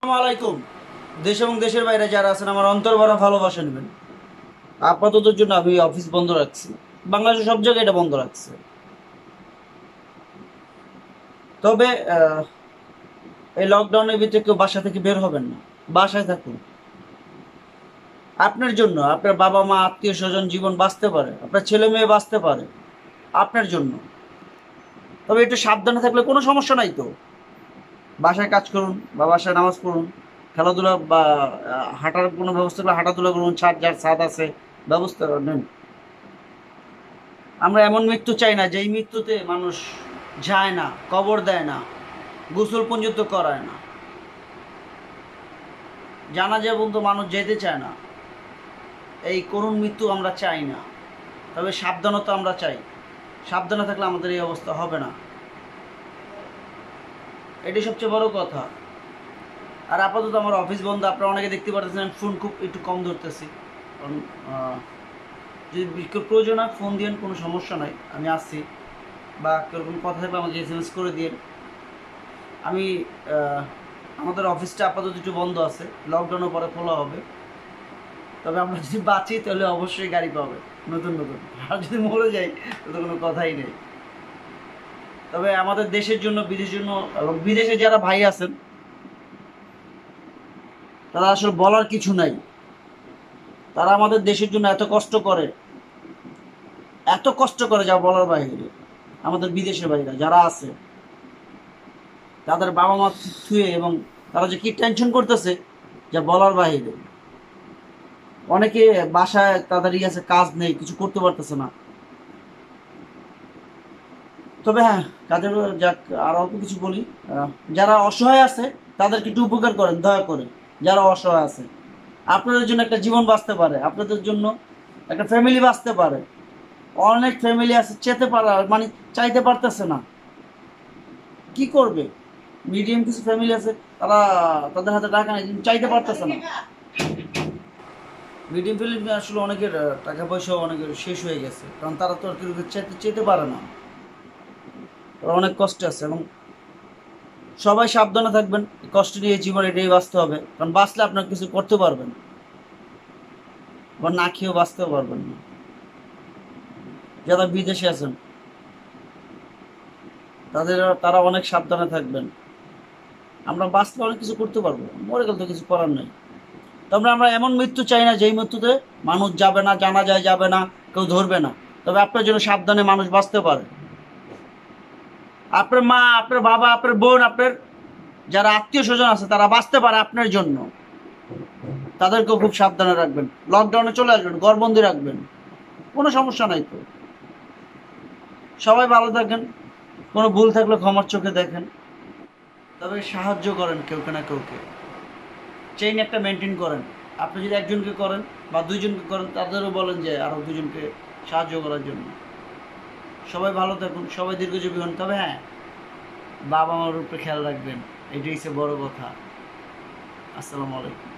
আলাইকুম। দেশ এবং দেশের বাইরে যারা আছেন আমার অন্তর ভরা ভালোবাসা নেবেন। আপাতত জন্য আমি অফিস বন্ধ রাখছি, বাংলাদেশের সব জায়গায় এটা বন্ধ রাখছে। তবে এই লকডাউনের ভিতরে কেউ বাসা থেকে বের হবেন না, বাসায় থাকুন। আপনার জন্য, আপনার বাবা মা আত্মীয় স্বজন জীবন বাঁচতে পারে, আপনার ছেলে মেয়ে বাঁচতে পারে আপনার জন্য। তবে একটু সাবধানে থাকলে কোনো সমস্যা নাই তো। বাসায় কাজ করুন বা বাসায় নামাজ পড়ুন, খেলাধুলা বা হাঁটার কোনো ব্যবস্থা করলে হাঁটাধুলা করুন, যার ছাদ আছে ব্যবস্থা নেন। আমরা এমন মৃত্যু চাই না যেই মৃত্যুতে মানুষ যায় না, কবর দেয় না, গোসল পর্যন্ত করায় না, জানাজা পর্যন্ত মানুষ যেতে চায় না। এই করুণ মৃত্যু আমরা চাই না। তবে সাবধানতা আমরা চাই। সাবধানে থাকলে আমাদের এই অবস্থা হবে না, এটাই সবচেয়ে বড় কথা। আর আপাতত আমার অফিস বন্ধ। আপনারা অনেকে দেখতে পাচ্ছেন আমি ফোন খুব একটু কম ধরতেছি, কারণ যদি প্রয়োজন হয় ফোন দিন, কোনো সমস্যা নাই, আমি আসছি। বা কেরকম কথা থাকলে আমাকে SMS করে দিন। আমি আমাদের অফিসটা আপাতত একটু বন্ধ আছে, লকডাউনের পরে খোলা হবে। তবে আমরা যদি বাঁচি তাহলে অবশ্যই গাড়ি পাবে নতুন নতুন। আর যদি মরে যাই তাহলে কোনো কথাই নেই। তবে আমাদের দেশের জন্য, বিদেশের জন্য এবং বিদেশে যারা ভাই আছেন তারা আসলে বলার কিছু নাই। তারা আমাদের দেশের জন্য এত কষ্ট করে যা বলার বাইরে। আমাদের বিদেশের বাইরে যারা আছে তাদের বাবা মা থুয়ে, এবং তারা যে কি টেনশন করতেছে যা বলার বাইরে। অনেকে বাসায় তাদের আছে, কাজ নেই, কিছু করতে পারতেছে না। তবে হ্যাঁ, কাজের যাক আর অল্প কিছু বলি। যারা অসহায় আছে তাদেরকে একটু উপকার করেন দয়া করে। যারা অসহায় আছে, আপনাদের জন্য একটা জীবন বাঁচতে পারে, আপনাদের জন্য একটা ফ্যামিলি বাঁচতে পারে। অনেক ফ্যামিলি আছে চেতে পারা মানে চাইতে পারতেছে না, কি করবে? মিডিয়াম কিছু ফ্যামিলি আছে, তারা তাদের হাতে টাকা নেই, কিন্তু চাইতে পারতেছে না। মিডিয়াম ফ্যামিলি আসলে অনেকের টাকা পয়সাও অনেকের শেষ হয়ে গেছে, কারণ তারা তো আর কেউ চেতে পারে না। ওরা অনেক কষ্টে আছে। এবং সবাই সাবধানে থাকবেন। কষ্ট নিয়ে জীবন এটাই বাঁচতে হবে, কারণ বাঁচলে আপনার কিছু করতে পারবেন, আবার না খেয়েও বাঁচতেও পারবেন না। যারা বিদেশে আছেন তারা অনেক সাবধানে থাকবেন। আমরা বাঁচলে অনেক কিছু করতে পারবো, মরে গেলে তো কিছু করার নেই। তবে আমরা এমন মৃত্যু চাই না যেই মৃত্যুতে মানুষ যাবে না, জানা যায় যাবে না, কেউ ধরবে না। তবে আপনার জন্য সাবধানে মানুষ বাঁচতে পারে। আপনার মা, আপনার বাবা, আপনার বোন, আপনার যারা আত্মীয় স্বজন আছে তারা বাঁচতে পারে আপনার জন্য। তাদেরকেও খুব সাবধানে রাখবেন। লকডাউনে চলে আসবেন, ঘরবন্দি রাখবেন, কোনো সমস্যা নাই তো। সবাই ভালো থাকেন। কোনো ভুল থাকলে ক্ষমার চোখে দেখেন। তবে সাহায্য করেন কেউকে না কেউকে, চেইন একটা মেনটেন করেন। আপনি যদি একজনকে করেন বা দুইজনকে করেন, তাদেরও বলেন যে আরও দুজনকে সাহায্য করার জন্য। সবাই ভালো থাকুন, সবাই দীর্ঘজীবী হন। তবে হ্যাঁ, বাবা মার উপরে খেয়াল রাখবেন, এটাই হচ্ছে বড় কথা। আসসালামু আলাইকুম।